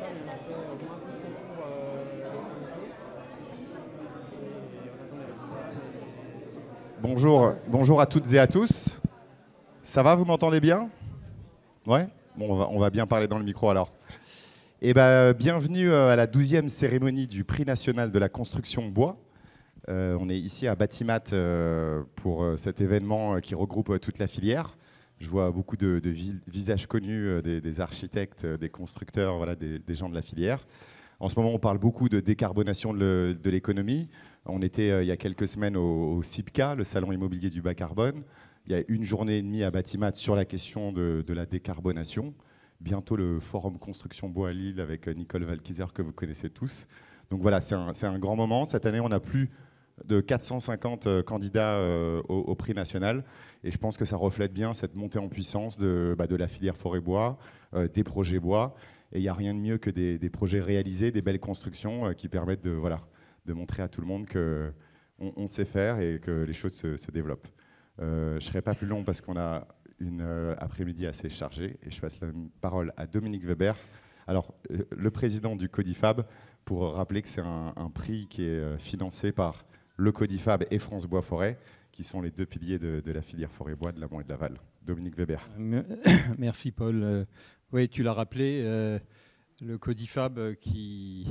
Bonjour à toutes et à tous. Ça va, vous m'entendez bien? Ouais. Bon, on va bien parler dans le micro alors. Eh ben, bienvenue à la 12e cérémonie du Prix national de la construction bois. On est ici à Batimat pour cet événement qui regroupe toute la filière. Je vois beaucoup de visages connus, des architectes, des constructeurs, voilà, des gens de la filière. En ce moment, on parle beaucoup de décarbonation de l'économie. On était il y a quelques semaines au CIPCA, le salon immobilier du bas carbone. Il y a une journée et demie à Batimat sur la question de la décarbonation. Bientôt le forum construction bois à Lille avec Nicole Valkiser que vous connaissez tous. Donc voilà, c'est un grand moment. Cette année, on a plus de 450 candidats au prix national. Et je pense que ça reflète bien cette montée en puissance de la filière forêt-bois, des projets bois. Et il n'y a rien de mieux que des projets réalisés, des belles constructions qui permettent de montrer à tout le monde qu'on sait faire et que les choses se développent. Je ne serai pas plus long parce qu'on a une après-midi assez chargée et je passe la parole à Dominique Weber, alors le président du Codifab, pour rappeler que c'est un prix qui est financé par le Codifab et France Bois Forêt, qui sont les deux piliers de la filière forêt-bois de l'amont et de l'aval. Dominique Weber. Merci Paul. Oui, tu l'as rappelé, le Codifab qui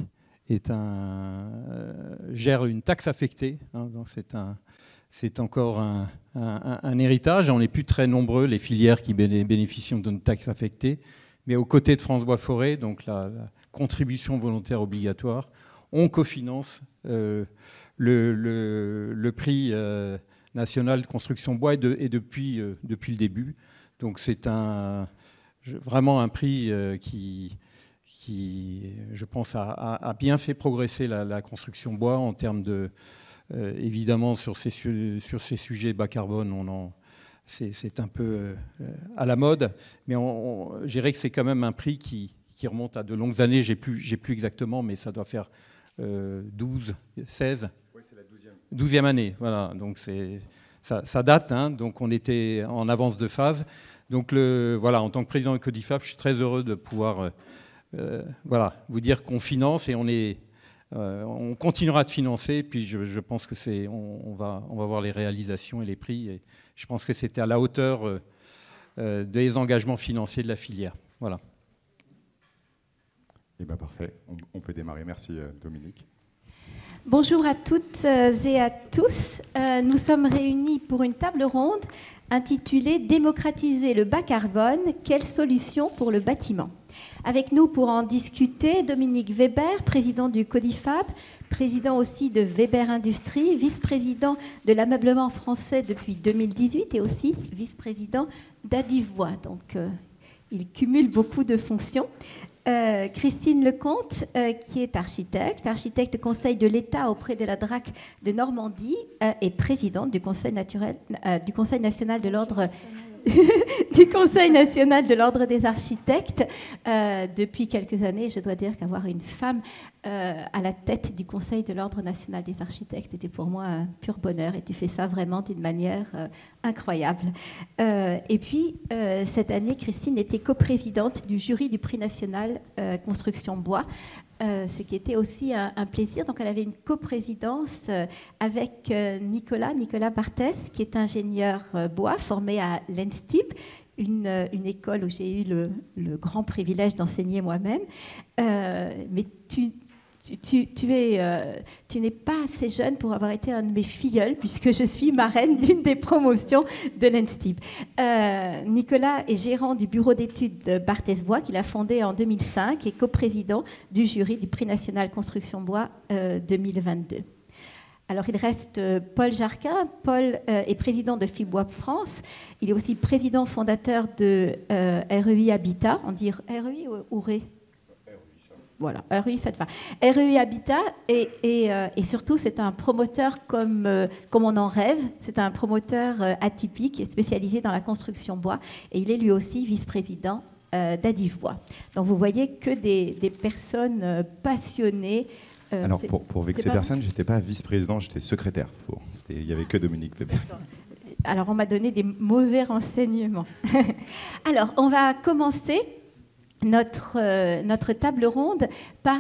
gère une taxe affectée, hein, donc c'est encore un héritage. On n'est plus très nombreux, les filières qui bénéficient d'une taxe affectée, mais aux côtés de France Bois Forêt, donc la contribution volontaire obligatoire, on cofinance le prix national de construction bois et depuis le début. Donc c'est vraiment un prix qui, je pense, a bien fait progresser la construction bois en termes de... évidemment, sur ces sujets bas carbone, c'est un peu à la mode, mais je dirais que c'est quand même un prix qui remonte à de longues années. J'ai plus exactement, mais ça doit faire 12, 16. Oui, c'est la 12e année, voilà. Donc ça date, hein, donc on était en avance de phase. Donc voilà, en tant que président du Codifab, je suis très heureux de pouvoir vous dire qu'on finance et on continuera de financer. Puis je pense que on va voir les réalisations et les prix. Et je pense que c'était à la hauteur des engagements financiers de la filière. Voilà. Eh bien, parfait. On peut démarrer. Merci, Dominique. Bonjour à toutes et à tous. Nous sommes réunis pour une table ronde intitulée « Démocratiser le bas carbone, quelles solutions pour le bâtiment ?» Avec nous pour en discuter, Dominique Weber, président du Codifab, président aussi de Weber Industries, vice-président de l'ameublement français depuis 2018 et aussi vice-président d'Adivois. Donc, il cumule beaucoup de fonctions. Christine Lecomte, qui est architecte conseil de l'État auprès de la DRAC de Normandie et présidente du Conseil national de l'Ordre du Conseil national de l'Ordre des architectes. Depuis quelques années, je dois dire qu'avoir une femme à la tête du Conseil de l'Ordre national des architectes était pour moi un pur bonheur et tu fais ça vraiment d'une manière incroyable. Et puis, cette année, Christine était coprésidente du jury du prix national Construction Bois, ce qui était aussi un plaisir. Donc, elle avait une coprésidence avec Nicolas Barthès, qui est ingénieur bois formé à l'ENSTIB, une école où j'ai eu le grand privilège d'enseigner moi-même. Mais tu n'es pas assez jeune pour avoir été un de mes filleuls, puisque je suis marraine d'une des promotions de l'ENSTIB. Nicolas est gérant du bureau d'études de Barthès Bois, qu'il a fondé en 2005, et coprésident du jury du prix national Construction Bois 2022. Alors, il reste Paul Jarquin. Paul est président de Fibois France. Il est aussi président fondateur de REI Habitat. On dit REI ou RE? Voilà, REI, ça te va. REI Habitat, et surtout, c'est un promoteur comme on en rêve. C'est un promoteur atypique, spécialisé dans la construction bois. Et il est lui aussi vice-président d'Adivois. Donc, vous voyez que des personnes passionnées. Alors, pour vexer personne, je n'étais pas vice-président, j'étais secrétaire. Il n'y avait que Dominique Weber. Alors, on m'a donné des mauvais renseignements. Alors, on va commencer notre table ronde par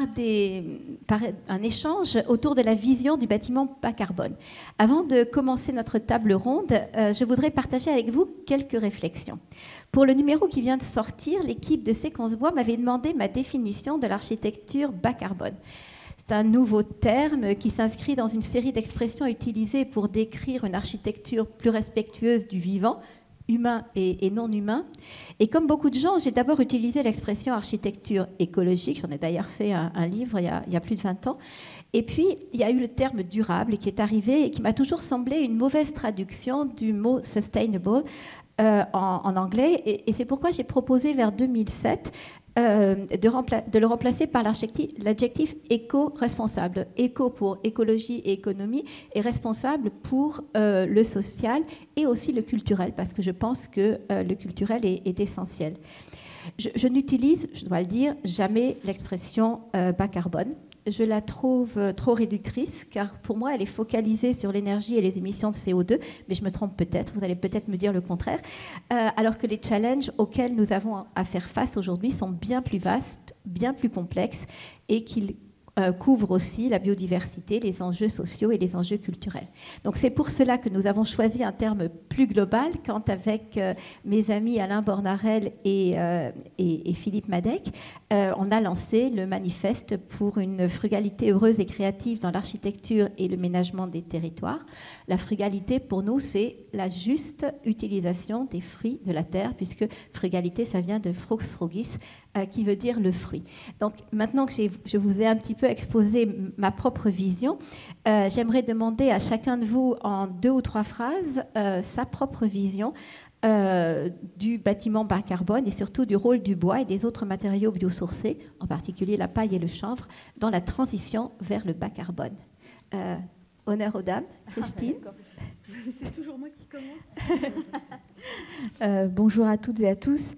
un échange autour de la vision du bâtiment bas carbone. Avant de commencer notre table ronde, je voudrais partager avec vous quelques réflexions. Pour le numéro qui vient de sortir, l'équipe de Séquence Bois m'avait demandé ma définition de l'architecture bas carbone. C'est un nouveau terme qui s'inscrit dans une série d'expressions utilisées pour décrire une architecture plus respectueuse du vivant, humain et non humain. Et comme beaucoup de gens, j'ai d'abord utilisé l'expression architecture écologique. J'en ai d'ailleurs fait un livre il y a plus de 20 ans. Et puis, il y a eu le terme durable qui est arrivé et qui m'a toujours semblé une mauvaise traduction du mot sustainable en anglais. Et c'est pourquoi j'ai proposé vers 2007 de le remplacer par l'adjectif éco-responsable. Éco pour écologie et économie, et responsable pour le social et aussi le culturel, parce que je pense que le culturel est essentiel. Je n'utilise, je dois le dire, jamais l'expression bas carbone. Je la trouve trop réductrice, car pour moi, elle est focalisée sur l'énergie et les émissions de CO2, mais je me trompe peut-être, vous allez peut-être me dire le contraire, alors que les challenges auxquels nous avons à faire face aujourd'hui sont bien plus vastes, bien plus complexes, et qu'ils couvrent aussi la biodiversité, les enjeux sociaux et les enjeux culturels. Donc c'est pour cela que nous avons choisi un terme plus global, quand avec mes amis Alain Bornarel et Philippe Madec, on a lancé le manifeste pour une frugalité heureuse et créative dans l'architecture et le ménagement des territoires. La frugalité, pour nous, c'est la juste utilisation des fruits de la terre, puisque frugalité, ça vient de frux frugis, qui veut dire le fruit. Donc maintenant que je vous ai un petit peu exposé ma propre vision, j'aimerais demander à chacun de vous, en 2 ou 3 phrases, sa propre vision du bâtiment bas carbone et surtout du rôle du bois et des autres matériaux biosourcés, en particulier la paille et le chanvre, dans la transition vers le bas carbone. Honneur aux dames. Christine. C'est toujours moi qui commence. Bonjour à toutes et à tous.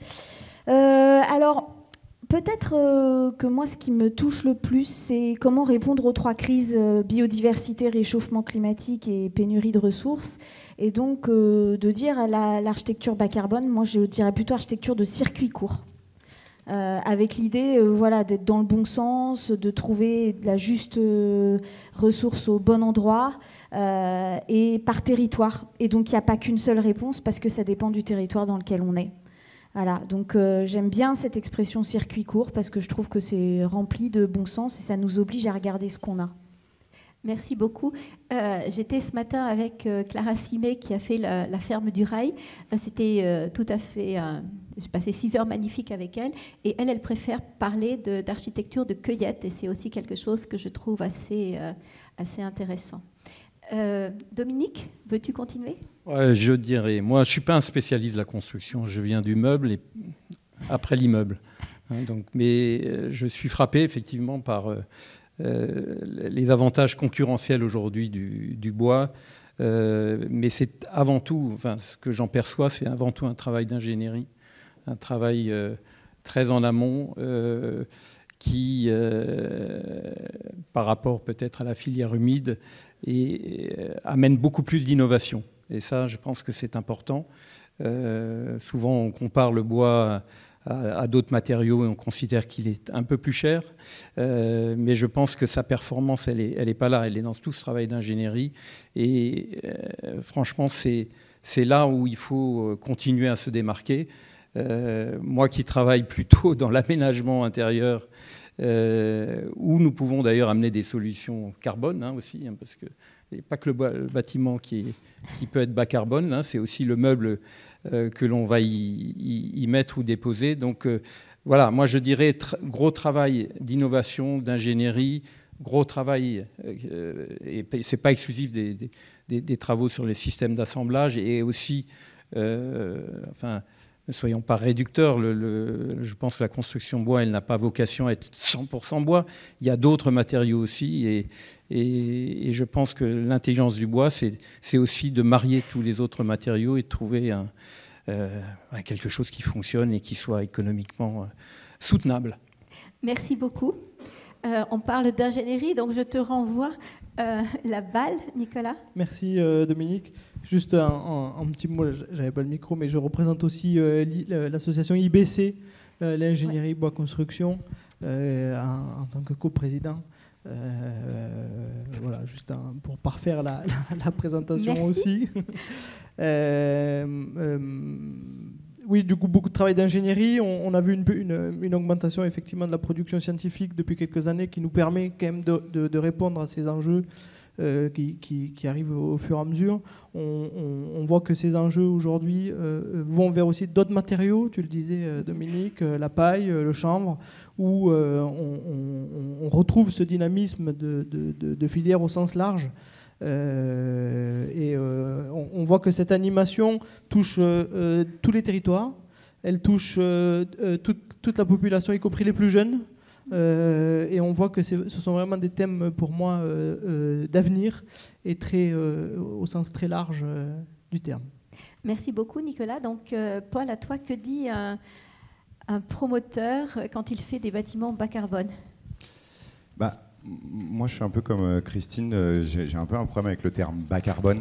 Alors, peut-être que moi, ce qui me touche le plus, c'est comment répondre aux 3 crises, biodiversité, réchauffement climatique et pénurie de ressources. Et donc, de dire à l'architecture bas carbone, moi, je dirais plutôt architecture de circuit court. Avec l'idée d'être dans le bon sens, de trouver la juste ressource au bon endroit et par territoire. Et donc, il n'y a pas qu'une seule réponse parce que ça dépend du territoire dans lequel on est. Voilà, donc j'aime bien cette expression circuit court parce que je trouve que c'est rempli de bon sens et ça nous oblige à regarder ce qu'on a. Merci beaucoup. J'étais ce matin avec Clara Simet qui a fait la ferme du rail. C'était tout à fait... j'ai passé 6 heures magnifiques avec elle. Et elle préfère parler d'architecture de cueillette. Et c'est aussi quelque chose que je trouve assez intéressant. Dominique, veux-tu continuer ? Ouais, je dirais, moi je ne suis pas un spécialiste de la construction. Je viens du meuble et après l'immeuble. Mais je suis frappé effectivement par... les avantages concurrentiels aujourd'hui du bois, mais c'est avant tout, ce que j'en perçois, c'est avant tout un travail d'ingénierie, un travail très en amont qui, par rapport peut-être à la filière humide, amène beaucoup plus d'innovation. Et ça, je pense que c'est important. Souvent, on compare le bois à d'autres matériaux et on considère qu'il est un peu plus cher. Mais je pense que sa performance, elle est pas là. Elle est dans tout ce travail d'ingénierie. Et franchement, c'est là où il faut continuer à se démarquer. Moi qui travaille plutôt dans l'aménagement intérieur, où nous pouvons d'ailleurs amener des solutions carbone aussi, parce que il n'y a pas que le bâtiment qui peut être bas carbone, c'est aussi le meuble que l'on va y mettre ou déposer. Donc voilà, moi je dirais gros travail d'innovation, d'ingénierie, gros travail, et ce n'est pas exclusif des travaux sur les systèmes d'assemblage, et aussi, ne soyons pas réducteurs, je pense que la construction bois, elle n'a pas vocation à être 100% bois. Il y a d'autres matériaux aussi, et je pense que l'intelligence du bois, c'est aussi de marier tous les autres matériaux et de trouver quelque chose qui fonctionne et qui soit économiquement soutenable. Merci beaucoup. On parle d'ingénierie, donc je te renvoie la balle, Nicolas. Merci Dominique. Juste un petit mot, j'avais pas le micro, mais je représente aussi l'association IBC, l'ingénierie bois construction en tant que coprésident. Voilà, juste pour parfaire la présentation. Merci. Aussi. Oui, du coup, beaucoup de travail d'ingénierie. On a vu une augmentation effectivement de la production scientifique depuis quelques années qui nous permet quand même de répondre à ces enjeux qui arrivent au fur et à mesure. On voit que ces enjeux aujourd'hui vont vers aussi d'autres matériaux, tu le disais Dominique, la paille, le chanvre, où on retrouve ce dynamisme de filière au sens large. On voit que cette animation touche tous les territoires, elle touche toute la population, y compris les plus jeunes. Et on voit que ce sont vraiment des thèmes pour moi d'avenir et au sens très large du terme. Merci beaucoup Nicolas. Donc Paul, à toi, que dit un promoteur quand il fait des bâtiments bas carbone? Moi, je suis un peu comme Christine, j'ai un peu un problème avec le terme bas carbone.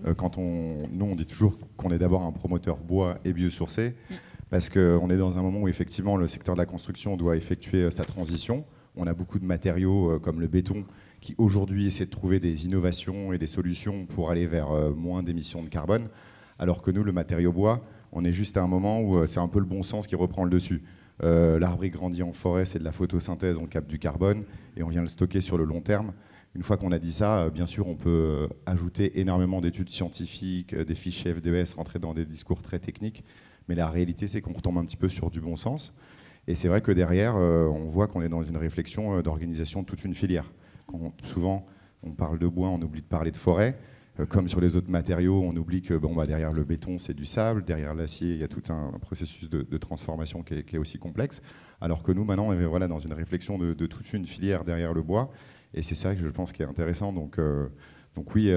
Nous, on dit toujours qu'on est d'abord un promoteur bois et biosourcé, parce qu'on est dans un moment où effectivement le secteur de la construction doit effectuer sa transition. On a beaucoup de matériaux comme le béton qui aujourd'hui essaient de trouver des innovations et des solutions pour aller vers moins d'émissions de carbone, alors que nous, le matériau bois, on est juste à un moment où c'est un peu le bon sens qui reprend le dessus. L'arbre grandit en forêt, c'est de la photosynthèse, on capte du carbone et on vient le stocker sur le long terme. Une fois qu'on a dit ça, bien sûr, on peut ajouter énormément d'études scientifiques, des fichiers FDES, rentrer dans des discours très techniques, mais la réalité, c'est qu'on retombe un petit peu sur du bon sens. Et c'est vrai que derrière, on voit qu'on est dans une réflexion d'organisation de toute une filière. Souvent, on parle de bois, on oublie de parler de forêt. Comme sur les autres matériaux, on oublie que derrière le béton, c'est du sable, derrière l'acier, il y a tout un processus de transformation qui est aussi complexe. Alors que nous, maintenant, on est dans une réflexion de toute une filière derrière le bois. Et c'est ça que je pense qui est intéressant. Donc oui,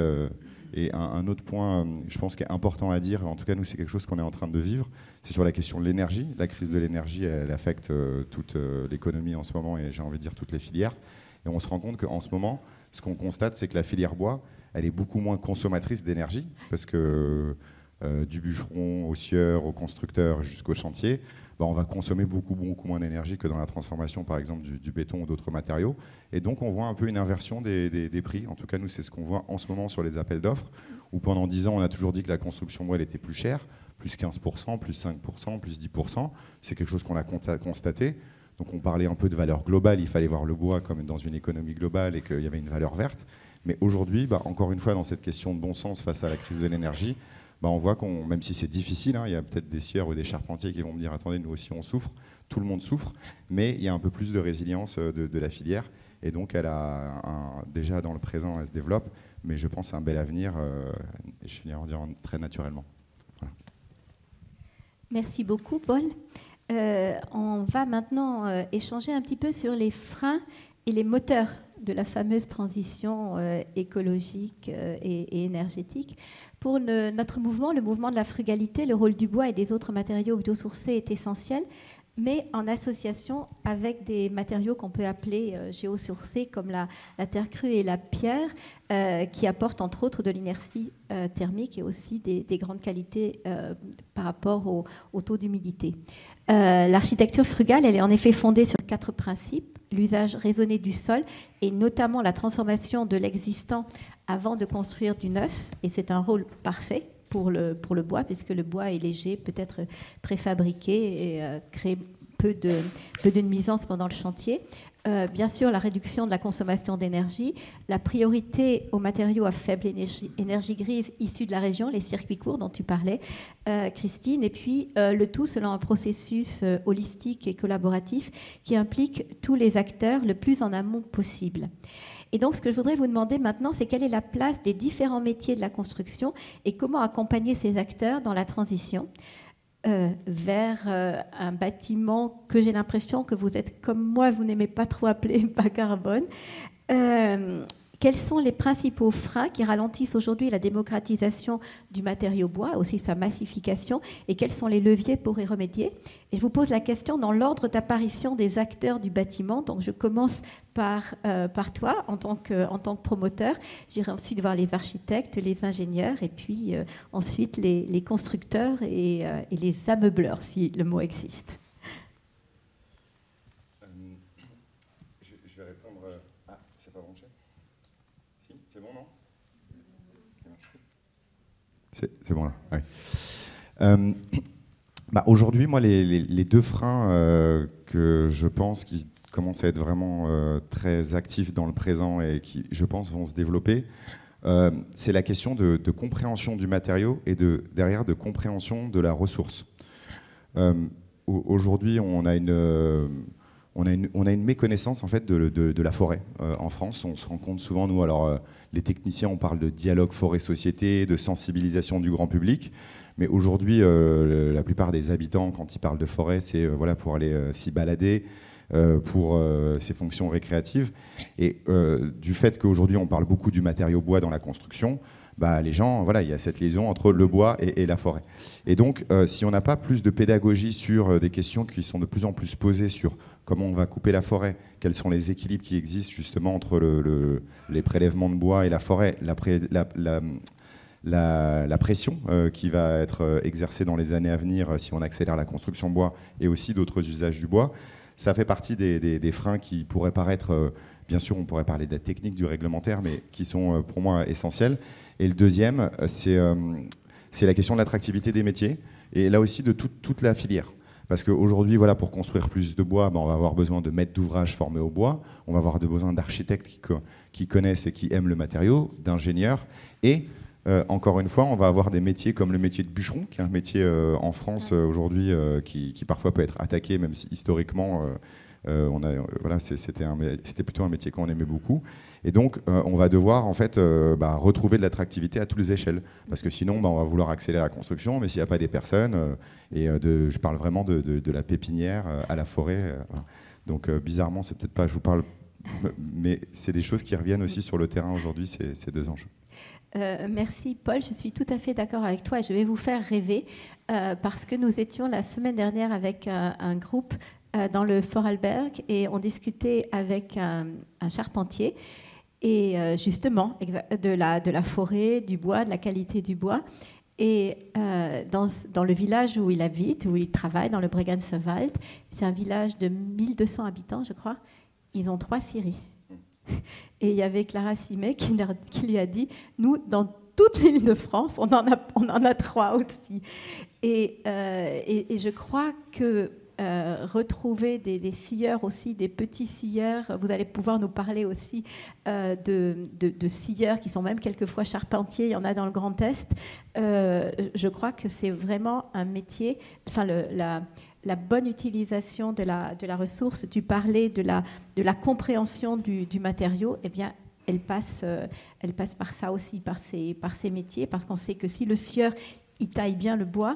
et un autre point, je pense, qui est important à dire, en tout cas, nous, c'est quelque chose qu'on est en train de vivre, c'est sur la question de l'énergie. La crise de l'énergie, elle affecte toute l'économie en ce moment et j'ai envie de dire toutes les filières. Et on se rend compte qu'en ce moment, ce qu'on constate, c'est que la filière bois, elle est beaucoup moins consommatrice d'énergie, parce que du bûcheron au scieur, au constructeur jusqu'au chantier, on va consommer beaucoup moins d'énergie que dans la transformation, par exemple, du béton ou d'autres matériaux. Et donc, on voit un peu une inversion des prix. En tout cas, nous, c'est ce qu'on voit en ce moment sur les appels d'offres, où pendant 10 ans, on a toujours dit que la construction bois, elle était plus chère, plus 15%, plus 5%, plus 10%. C'est quelque chose qu'on a constaté. Donc, on parlait un peu de valeur globale. Il fallait voir le bois comme dans une économie globale et qu'il y avait une valeur verte. Mais aujourd'hui, encore une fois, dans cette question de bon sens face à la crise de l'énergie, on voit même si c'est difficile, il y a peut-être des scieurs ou des charpentiers qui vont me dire « Attendez, nous aussi on souffre », tout le monde souffre, mais il y a un peu plus de résilience de la filière. Et donc, elle a déjà dans le présent, elle se développe, mais je pense à un bel avenir, je finirai en disant très naturellement. Voilà. Merci beaucoup, Paul. On va maintenant échanger un petit peu sur les freins et les moteurs de la fameuse transition écologique et énergétique. Pour notre mouvement, le mouvement de la frugalité, le rôle du bois et des autres matériaux biosourcés est essentiel, mais en association avec des matériaux qu'on peut appeler géosourcés, comme la terre crue et la pierre, qui apportent entre autres de l'inertie thermique et aussi des grandes qualités par rapport au taux d'humidité. L'architecture frugale, elle est en effet fondée sur 4 principes: l'usage raisonné du sol et notamment la transformation de l'existant avant de construire du neuf. Et c'est un rôle parfait pour le bois, puisque le bois est léger, peut être préfabriqué et crée peu de nuisances pendant le chantier. Bien sûr, la réduction de la consommation d'énergie, la priorité aux matériaux à faible énergie grise issus de la région, les circuits courts dont tu parlais, Christine, et puis le tout selon un processus holistique et collaboratif qui implique tous les acteurs le plus en amont possible. Et donc, ce que je voudrais vous demander maintenant, c'est quelle est la place des différents métiers de la construction et comment accompagner ces acteurs dans la transition vers un bâtiment que j'ai l'impression que vous êtes comme moi, vous n'aimez pas trop appeler bas carbone. Quels sont les principaux freins qui ralentissent aujourd'hui la démocratisation du matériau bois, aussi sa massification, et quels sont les leviers pour y remédier? Et je vous pose la question dans l'ordre d'apparition des acteurs du bâtiment. Donc je commence par toi en tant que promoteur. J'irai ensuite voir les architectes, les ingénieurs, et puis ensuite les constructeurs et les ameubleurs, si le mot existe. vais répondre. Ah, c'est pas branché? Si, c'est bon, non? C'est bon là. Oui. Aujourd'hui, moi, les deux freins que je pense qui commencent à être vraiment très actifs dans le présent et qui, je pense, vont se développer, c'est la question de compréhension du matériau et derrière de compréhension de la ressource. Aujourd'hui, on a une méconnaissance en fait de la forêt en France. On se rend compte souvent, nous, alors les techniciens, on parle de dialogue forêt-société, de sensibilisation du grand public. Mais aujourd'hui, la plupart des habitants, quand ils parlent de forêt, c'est voilà, pour aller s'y balader, pour ses fonctions récréatives. Et du fait qu'aujourd'hui, on parle beaucoup du matériau bois dans la construction, les gens, voilà, il y a cette liaison entre le bois et la forêt. Et donc, si on n'a pas plus de pédagogie sur des questions qui sont de plus en plus posées sur comment on va couper la forêt, quels sont les équilibres qui existent justement entre les prélèvements de bois et la forêt, la pression qui va être exercée dans les années à venir si on accélère la construction bois et aussi d'autres usages du bois, ça fait partie des freins qui pourraient paraître, bien sûr on pourrait parler de la technique, du réglementaire, mais qui sont pour moi essentiels. Et le deuxième, c'est la question de l'attractivité des métiers et là aussi de toute la filière. Parce qu'aujourd'hui, voilà, pour construire plus de bois, on va avoir besoin de maîtres d'ouvrage formés au bois, on va avoir besoin d'architectes qui connaissent et qui aiment le matériau, d'ingénieurs, et encore une fois, on va avoir des métiers comme le métier de bûcheron, qui est un métier en France aujourd'hui qui parfois peut être attaqué, même si historiquement, voilà, c'était plutôt un métier qu'on aimait beaucoup. Et donc, on va devoir en fait retrouver de l'attractivité à toutes les échelles, parce que sinon, on va vouloir accélérer la construction, mais s'il n'y a pas des personnes, je parle vraiment de la pépinière à la forêt. Voilà. Donc, bizarrement, c'est peut-être pas, je vous parle, mais c'est des choses qui reviennent aussi sur le terrain aujourd'hui, ces deux enjeux. Merci Paul, je suis tout à fait d'accord avec toi et je vais vous faire rêver parce que nous étions la semaine dernière avec un groupe dans le Vorarlberg et on discutait avec un charpentier et justement de la forêt, du bois, de la qualité du bois. Et dans le village où il habite, où il travaille, dans le Bregenzerwald, c'est un village de 1200 habitants, je crois, ils ont 3 scieries. Et il y avait Clara Simet qui lui a dit, nous, dans toute l'île de France, on en a 3 aussi. Et je crois que retrouver des scieurs aussi, des petits scieurs, vous allez pouvoir nous parler aussi de scieurs qui sont même quelquefois charpentiers, il y en a dans le Grand Est. Je crois que c'est vraiment un métier, enfin la bonne utilisation de la ressource, tu parlais de la compréhension du matériau, eh bien, elle passe par ça aussi, par ces métiers, parce qu'on sait que si le scieur il taille bien le bois,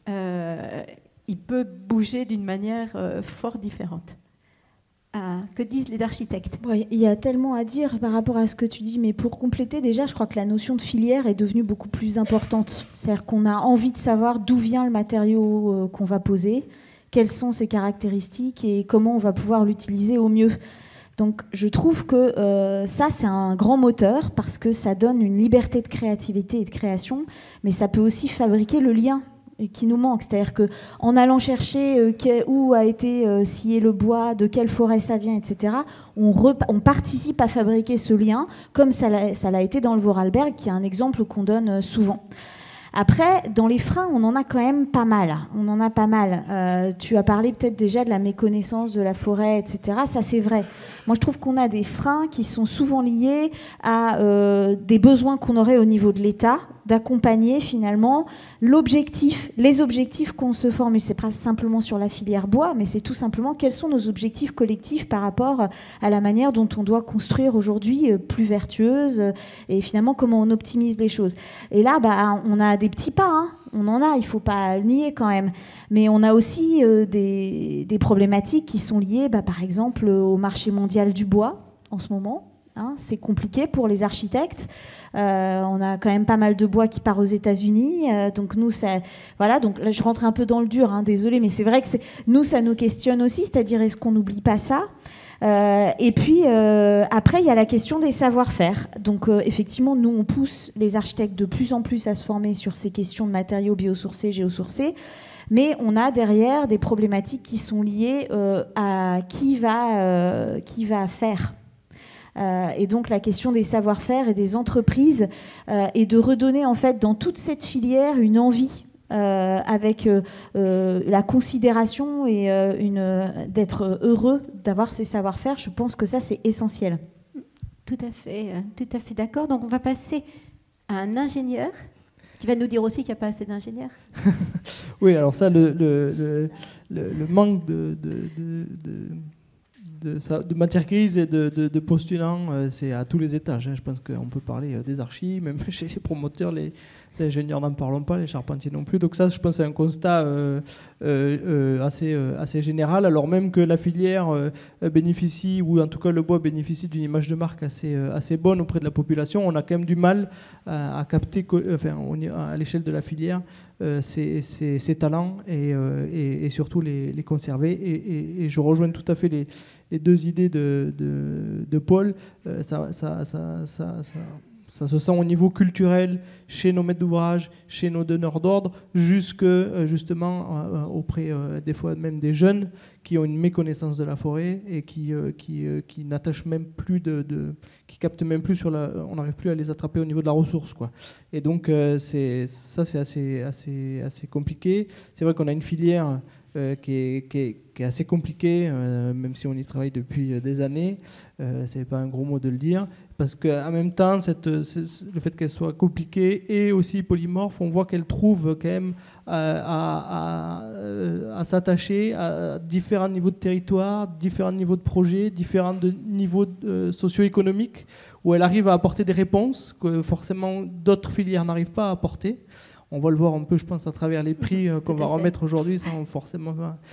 il peut bouger d'une manière fort différente. Que disent les architectes? Ouais, il y a tellement à dire par rapport à ce que tu dis, mais pour compléter, déjà, je crois que la notion de filière est devenue beaucoup plus importante. C'est-à-dire qu'on a envie de savoir d'où vient le matériau qu'on va poser, quelles sont ses caractéristiques et comment on va pouvoir l'utiliser au mieux. Donc je trouve que ça, c'est un grand moteur parce que ça donne une liberté de créativité et de création, mais ça peut aussi fabriquer le lien qui nous manque. C'est-à-dire qu'en allant chercher où a été scié le bois, de quelle forêt ça vient, etc., on participe à fabriquer ce lien, comme ça l'a été dans le Vorarlberg, qui est un exemple qu'on donne souvent. Après, dans les freins, on en a quand même pas mal. Tu as parlé peut-être déjà de la méconnaissance de la forêt, etc. Ça, c'est vrai. Moi, je trouve qu'on a des freins qui sont souvent liés à des besoins qu'on aurait au niveau de l'État, d'accompagner finalement les objectifs qu'on se formule. C'est pas simplement sur la filière bois, mais c'est tout simplement quels sont nos objectifs collectifs par rapport à la manière dont on doit construire aujourd'hui plus vertueuse et finalement comment on optimise les choses. Et là, on a des petits pas, hein. On en a, il ne faut pas le nier quand même. Mais on a aussi des problématiques qui sont liées, par exemple, au marché mondial du bois en ce moment. Hein, c'est compliqué pour les architectes. On a quand même pas mal de bois qui part aux États-Unis. Donc nous, voilà. Donc là, je rentre un peu dans le dur. Hein, désolée, mais c'est vrai que nous, ça nous questionne aussi. C'est-à-dire, est-ce qu'on n'oublie pas ça ? Et puis après, il y a la question des savoir-faire. Donc effectivement, nous, on pousse les architectes de plus en plus à se former sur ces questions de matériaux biosourcés, géosourcés. Mais on a derrière des problématiques qui sont liées à qui va faire. Et donc la question des savoir-faire et des entreprises et de redonner en fait dans toute cette filière une envie avec la considération et d'être heureux d'avoir ces savoir-faire. Je pense que ça c'est essentiel. Tout à fait d'accord. Donc on va passer à un ingénieur qui va nous dire aussi qu'il n'y a pas assez d'ingénieurs. Oui, alors ça, le manque de matière grise et de postulants, c'est à tous les étages. Je pense qu'on peut parler des archis, même chez les promoteurs, les ingénieurs n'en parlons pas, les charpentiers non plus. Donc ça, je pense, c'est un constat assez général, alors même que la filière bénéficie, ou en tout cas le bois bénéficie d'une image de marque assez bonne auprès de la population. On a quand même du mal à capter, à l'échelle de la filière, ces talents et surtout les conserver. Et je rejoins tout à fait les deux idées de Paul. Ça se sent au niveau culturel, chez nos maîtres d'ouvrage, chez nos donneurs d'ordre, jusque justement auprès des fois même des jeunes qui ont une méconnaissance de la forêt et qui n'attachent même plus qui captent même plus on n'arrive plus à les attraper au niveau de la ressource, quoi. Et donc c'est assez compliqué. C'est vrai qu'on a une filière qui est assez compliquée, même si on y travaille depuis des années. C'est pas un gros mot de le dire, parce qu'en même temps, le fait qu'elle soit compliquée et aussi polymorphe, on voit qu'elle trouve quand même à s'attacher à différents niveaux de territoire, différents niveaux de projets, différents niveaux socio-économiques, où elle arrive à apporter des réponses que forcément d'autres filières n'arrivent pas à apporter. On va le voir un peu, je pense, à travers les prix qu'on va remettre aujourd'hui, sans forcément...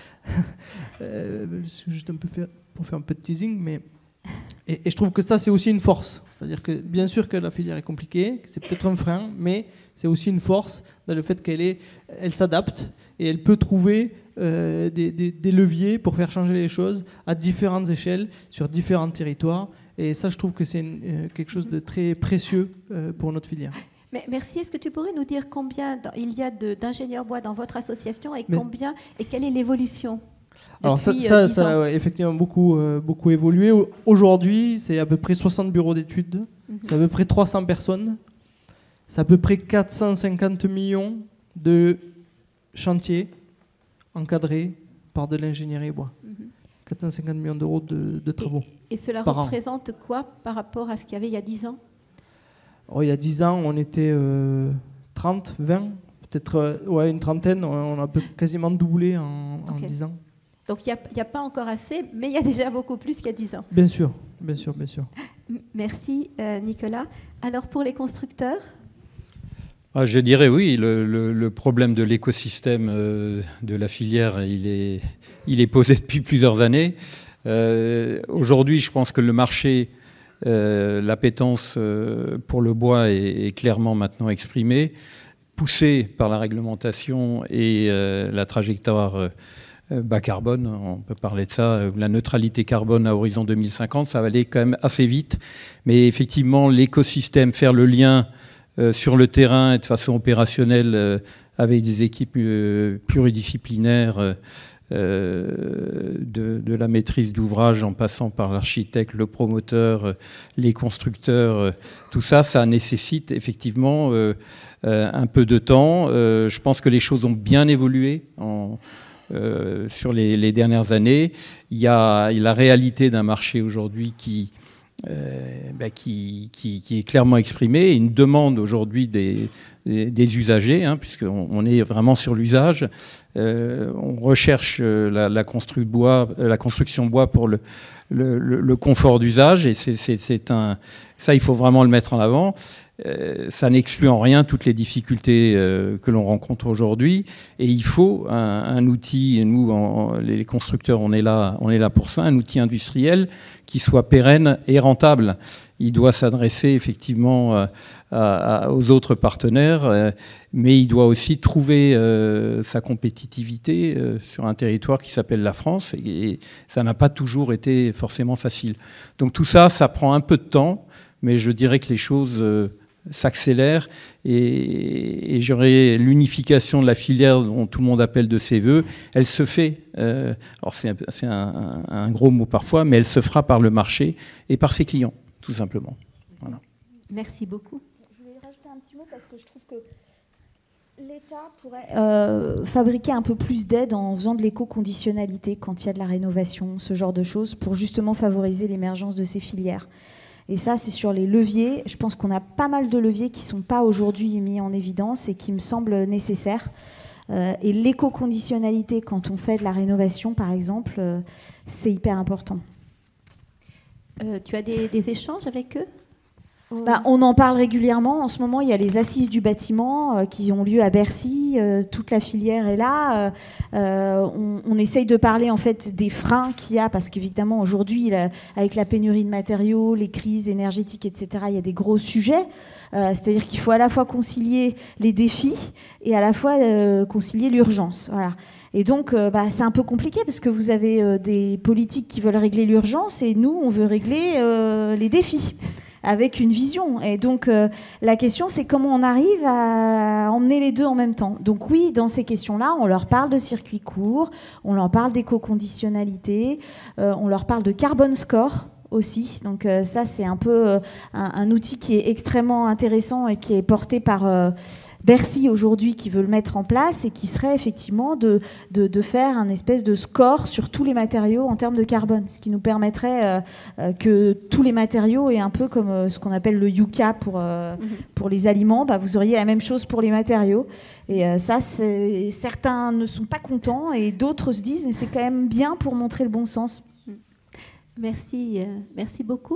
juste un peu pour faire un peu de teasing, mais... Et je trouve que ça, c'est aussi une force. C'est-à-dire que, bien sûr que la filière est compliquée, c'est peut-être un frein, mais c'est aussi une force dans le fait elle s'adapte et elle peut trouver des leviers pour faire changer les choses à différentes échelles, sur différents territoires. Et ça, je trouve que c'est quelque chose de très précieux pour notre filière. Mais merci. Est-ce que tu pourrais nous dire combien il y a d'ingénieurs bois dans votre association et quelle est l'évolution? Alors ça a effectivement beaucoup évolué. Aujourd'hui, c'est à peu près 60 bureaux d'études, c'est à peu près 300 personnes, c'est à peu près 450 millions de chantiers encadrés par de l'ingénierie bois. 450 millions d'euros de travaux. Et cela représente quoi par rapport à ce qu'il y avait il y a 10 ans? Il y a 10 ans, on était 30, 20, peut-être une trentaine. On a quasiment doublé en 10 ans. Donc il n'y a pas encore assez, mais il y a déjà beaucoup plus qu'il y a 10 ans. Bien sûr. Merci Nicolas. Alors pour les constructeurs? Je dirais oui, le problème de l'écosystème de la filière, il est posé depuis plusieurs années. Aujourd'hui, je pense que le marché, l'appétence pour le bois est clairement maintenant exprimée, poussée par la réglementation et la trajectoire bas carbone, on peut parler de ça, la neutralité carbone à horizon 2050, ça va aller quand même assez vite. Mais effectivement, l'écosystème, faire le lien sur le terrain et de façon opérationnelle avec des équipes pluridisciplinaires de la maîtrise d'ouvrage en passant par l'architecte, le promoteur, les constructeurs, tout ça, ça nécessite effectivement un peu de temps. Je pense que les choses ont bien évolué sur les dernières années. Il y a la réalité d'un marché aujourd'hui qui est clairement exprimée, une demande aujourd'hui des usagers, puisqu'on est vraiment sur l'usage. On recherche la construction bois pour le confort d'usage, et ça, il faut vraiment le mettre en avant. Ça n'exclut en rien toutes les difficultés que l'on rencontre aujourd'hui, et il faut un outil. Nous, les constructeurs, on est là pour ça, un outil industriel qui soit pérenne et rentable. Il doit s'adresser effectivement aux autres partenaires, mais il doit aussi trouver sa compétitivité sur un territoire qui s'appelle la France, et ça n'a pas toujours été forcément facile. Donc tout ça, ça prend un peu de temps, mais je dirais que les choses s'accélèrent, et j'aurais l'unification de la filière dont tout le monde appelle de ses voeux. Elle se fait, alors c'est un gros mot parfois, mais elle se fera par le marché et par ses clients. tout simplement. Voilà. Merci beaucoup. Je voulais rajouter un petit mot parce que je trouve que l'État pourrait fabriquer un peu plus d'aide en faisant de l'éco-conditionnalité quand il y a de la rénovation, ce genre de choses, pour justement favoriser l'émergence de ces filières. Et ça, c'est sur les leviers. Je pense qu'on a pas mal de leviers qui ne sont pas aujourd'hui mis en évidence et qui me semblent nécessaires. Et l'éco-conditionnalité, quand on fait de la rénovation, par exemple, c'est hyper important. Tu as des échanges avec eux ? On en parle régulièrement. En ce moment, il y a les assises du bâtiment qui ont lieu à Bercy. Toute la filière est là. On essaye de parler en fait des freins qu'il y a, parce qu'évidemment, aujourd'hui, avec la pénurie de matériaux, les crises énergétiques, etc., il y a des gros sujets. C'est-à-dire qu'il faut à la fois concilier les défis et à la fois concilier l'urgence. Voilà. Et donc, c'est un peu compliqué parce que vous avez des politiques qui veulent régler l'urgence et nous, on veut régler les défis avec une vision. Et donc, la question, c'est comment on arrive à emmener les deux en même temps. Donc oui, dans ces questions-là, on leur parle de circuits courts, on leur parle d'éco-conditionnalité, on leur parle de carbon score aussi. Donc ça, c'est un peu un outil qui est extrêmement intéressant et qui est porté par Bercy aujourd'hui, qui veut le mettre en place et qui serait effectivement de faire un espèce de score sur tous les matériaux en termes de carbone, ce qui nous permettrait que tous les matériaux, et un peu comme ce qu'on appelle le Yucca pour les aliments, vous auriez la même chose pour les matériaux. Et ça, certains ne sont pas contents et d'autres se disent c'est quand même bien pour montrer le bon sens. Merci beaucoup.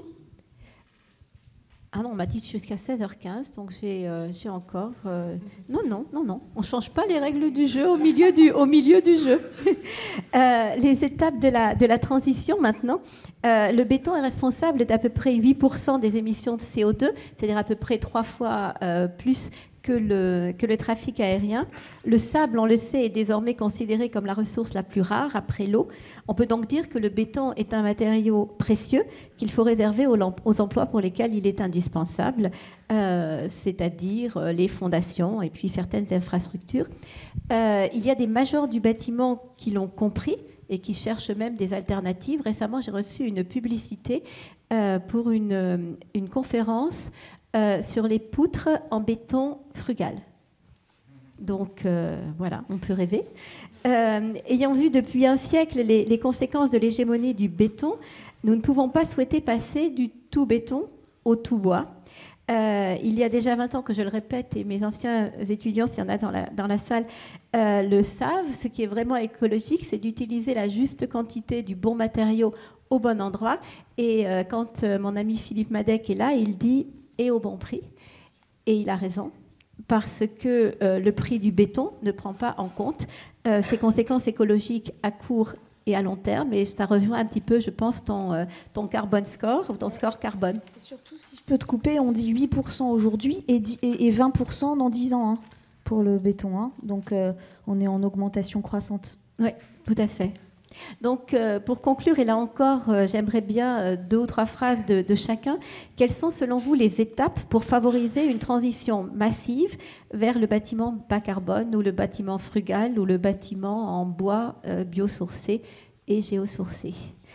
Ah non, on m'a dit jusqu'à 16h15, donc j'ai encore... Non, on ne change pas les règles du jeu au milieu du jeu. Les étapes de la transition maintenant. Le béton est responsable d'à peu près 8% des émissions de CO2, c'est-à-dire à peu près 3 fois plus que le trafic aérien. Le sable, on le sait, est désormais considéré comme la ressource la plus rare après l'eau. On peut donc dire que le béton est un matériau précieux qu'il faut réserver aux emplois pour lesquels il est indispensable, c'est-à-dire les fondations et puis certaines infrastructures. Il y a des majors du bâtiment qui l'ont compris et qui cherchent même des alternatives. Récemment, j'ai reçu une publicité pour une conférence sur les poutres en béton frugal. Donc voilà, on peut rêver. Ayant vu depuis un siècle les conséquences de l'hégémonie du béton, nous ne pouvons pas souhaiter passer du tout béton au tout bois. Il y a déjà 20 ans que je le répète, et mes anciens étudiants, s'il y en a dans la salle, le savent, ce qui est vraiment écologique, c'est d'utiliser la juste quantité du bon matériau au bon endroit. Et quand mon ami Philippe Madec est là, il dit « et au bon prix ». Et il a raison, parce que le prix du béton ne prend pas en compte ses conséquences écologiques à court et à long terme. Et ça rejoint un petit peu, je pense, ton carbone score, ou ton score carbone. Et surtout, si je peux te couper, on dit 8% aujourd'hui et 20% dans 10 ans pour le béton. Donc on est en augmentation croissante. Oui, tout à fait. Donc, pour conclure, et là encore, j'aimerais bien 2 ou 3 phrases de chacun. Quelles sont, selon vous, les étapes pour favoriser une transition massive vers le bâtiment bas carbone, ou le bâtiment frugal, ou le bâtiment en bois biosourcé et géosourcé?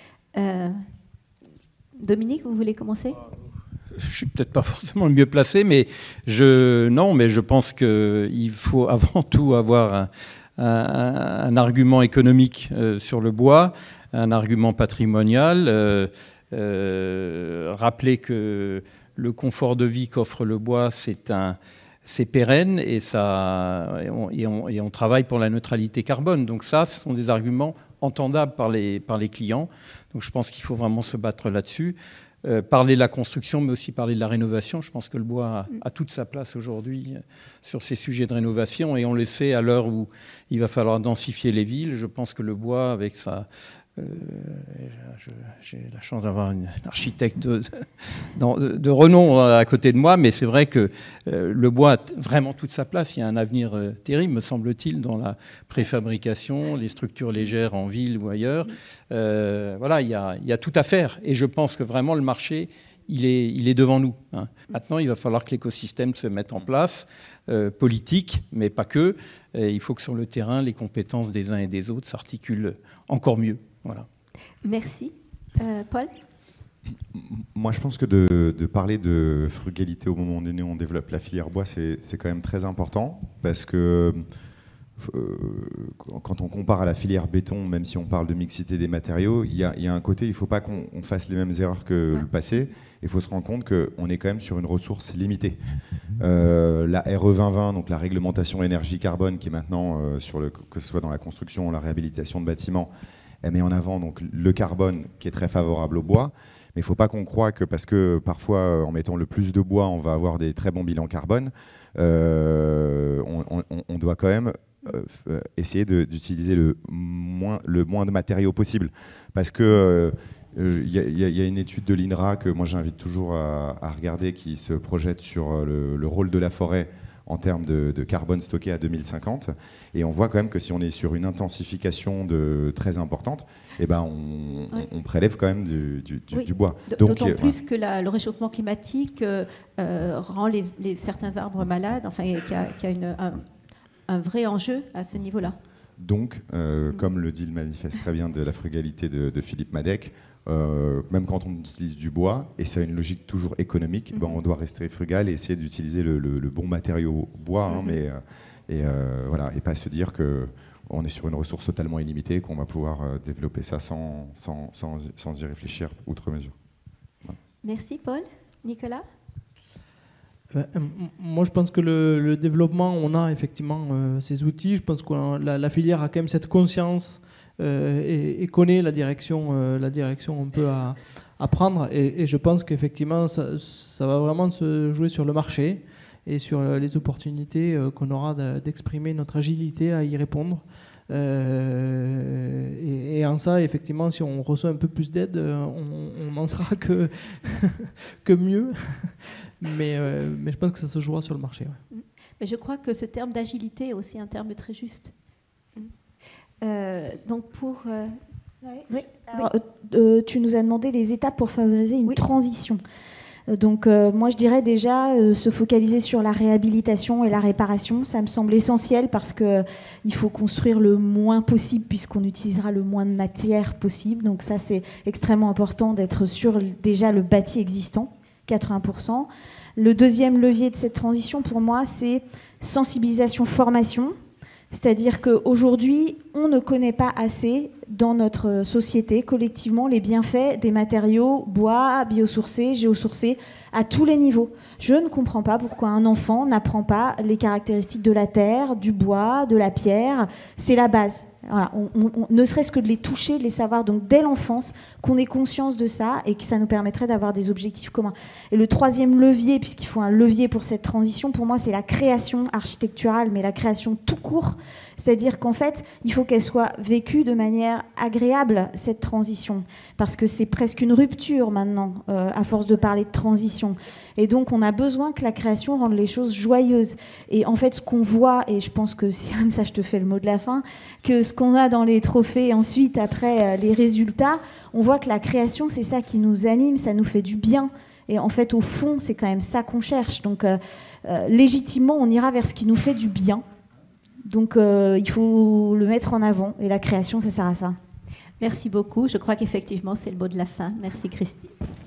Dominique, vous voulez commencer ? Je ne suis peut-être pas forcément le mieux placé, mais je pense qu'il faut avant tout avoir un argument économique sur le bois, un argument patrimonial, rappeler que le confort de vie qu'offre le bois, c'est pérenne et on travaille pour la neutralité carbone. Donc ça, ce sont des arguments entendables par les clients. Donc je pense qu'il faut vraiment se battre là-dessus. Parler de la construction, mais aussi parler de la rénovation. Je pense que le bois a toute sa place aujourd'hui sur ces sujets de rénovation, et on le sait à l'heure où il va falloir densifier les villes. Je pense que le bois, avec sa... j'ai la chance d'avoir une architecte de renom à côté de moi, mais c'est vrai que le bois a vraiment toute sa place. Il y a un avenir terrible, me semble-t-il, dans la préfabrication, les structures légères en ville ou ailleurs. Voilà, il y a tout à faire, et je pense que vraiment le marché, il est devant nous. Maintenant, il va falloir que l'écosystème se mette en place, politique, mais pas que. Il faut que sur le terrain, les compétences des uns et des autres s'articulent encore mieux. Voilà. Merci. Paul ? Moi, je pense que de parler de frugalité au moment donné où on développe la filière bois, c'est quand même très important, parce que quand on compare à la filière béton, même si on parle de mixité des matériaux, il y a un côté, il ne faut pas qu'on fasse les mêmes erreurs que le passé. Il faut se rendre compte qu'on est quand même sur une ressource limitée. La RE 2020, donc la réglementation énergie carbone, qui est maintenant, que ce soit dans la construction ou la réhabilitation de bâtiments, elle met en avant donc, le carbone qui est très favorable au bois. Mais il ne faut pas qu'on croie que parce que parfois, en mettant le plus de bois, on va avoir des très bons bilans carbone. On doit quand même essayer d'utiliser le moins de matériaux possible. Parce que y a une étude de l'INRA que moi j'invite toujours à regarder qui se projette sur le rôle de la forêt en termes de carbone stocké à 2050. Et on voit quand même que si on est sur une intensification très importante, eh ben on prélève quand même du bois. D'autant plus que le réchauffement climatique rend certains arbres malades, enfin, qu'il y a un vrai enjeu à ce niveau-là. Donc, comme le dit le manifeste très bien de la frugalité de Philippe Madec, même quand on utilise du bois, et ça a une logique toujours économique, ben, on doit rester frugal et essayer d'utiliser le bon matériau bois, voilà, et pas se dire qu'on est sur une ressource totalement illimitée, qu'on va pouvoir développer ça sans y réfléchir outre mesure. Voilà. Merci Paul. Nicolas ? Moi, je pense que le développement, on a effectivement ces outils. Je pense que la filière a quand même cette conscience et connaît la direction un peu à prendre. Et je pense qu'effectivement, ça va vraiment se jouer sur le marché et sur les opportunités qu'on aura d'exprimer notre agilité à y répondre. Et en ça, effectivement, si on reçoit un peu plus d'aide, on n'en sera que mieux. Mais je pense que ça se jouera sur le marché. Ouais. Mais je crois que ce terme d'agilité est aussi un terme très juste. Donc pour... Oui. Alors, tu nous as demandé les étapes pour favoriser une transition. Donc moi je dirais déjà se focaliser sur la réhabilitation et la réparation, ça me semble essentiel parce qu'il faut construire le moins possible puisqu'on utilisera le moins de matière possible. Donc ça c'est extrêmement important d'être sur déjà le bâti existant. 80%. Le deuxième levier de cette transition, pour moi, c'est sensibilisation-formation. C'est-à-dire qu'aujourd'hui, on ne connaît pas assez dans notre société, collectivement, les bienfaits des matériaux bois, biosourcés, géosourcés, à tous les niveaux. Je ne comprends pas pourquoi un enfant n'apprend pas les caractéristiques de la terre, du bois, de la pierre. C'est la base. Voilà, ne serait-ce que de les toucher, de les savoir, donc dès l'enfance, qu'on ait conscience de ça et que ça nous permettrait d'avoir des objectifs communs. Et le troisième levier, puisqu'il faut un levier pour cette transition, pour moi, c'est la création architecturale, mais la création tout court. C'est-à-dire qu'en fait, il faut qu'elle soit vécue de manière agréable, cette transition, parce que c'est presque une rupture maintenant, à force de parler de transition. Et donc, on a besoin que la création rende les choses joyeuses. Et en fait, ce qu'on voit, et je pense que si comme ça je te fais le mot de la fin, que ce qu'on a dans les trophées ensuite, après les résultats, on voit que la création, c'est ça qui nous anime, ça nous fait du bien. Et en fait, au fond, c'est quand même ça qu'on cherche. Donc, légitimement, on ira vers ce qui nous fait du bien. Donc, il faut le mettre en avant. Et la création, ça sert à ça. Merci beaucoup. Je crois qu'effectivement, c'est le mot de la fin. Merci Christine.